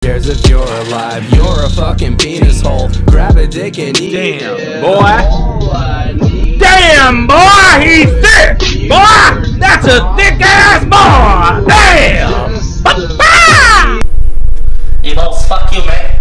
cares if you're alive? You're a fucking penis hole. Grab a dick and eat it. Damn, boy. Damn, boy, he's thick. Boy, that's a thick ass boy. Damn. You know, fuck you, man.